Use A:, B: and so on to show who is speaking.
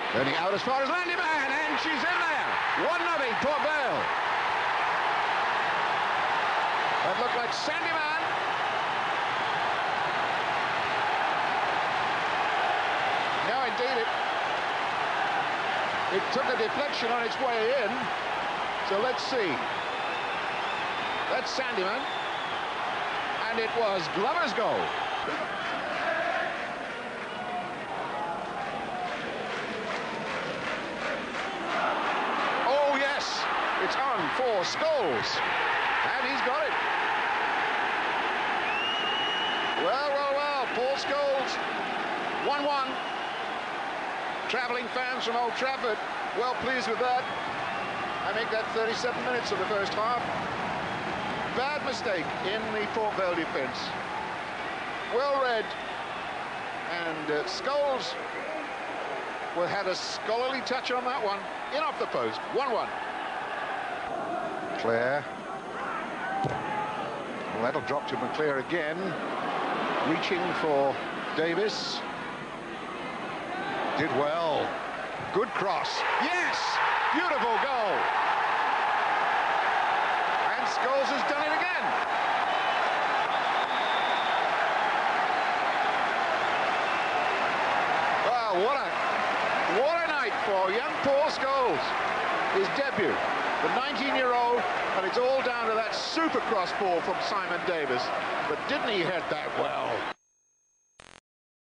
A: Turning out as far as Landyman, and she's in there. 1-0, Port Vale. That looked like Sandyman. No, indeed, it took a deflection on its way in. So let's see. That's Sandyman. And it was Glover's goal. Oh, yes. It's on for Scholes. And he's got it. Well. Paul Scholes. 1-1. Travelling fans from Old Trafford well pleased with that. I make that 37 minutes of the first half. Bad mistake in the Port Vale defence. Well read. And Scholes had a scholarly touch on that one. In off the post. 1-1. Clare. Well, that'll drop to McClare again. Reaching for Davis. Did well. Good cross. Yes! Beautiful goal. And Scholes has done it again. Wow, what a night for young Paul Scholes. His debut, the 19-year-old, and it's all down to that super cross ball from Simon Davis. But didn't he head that well?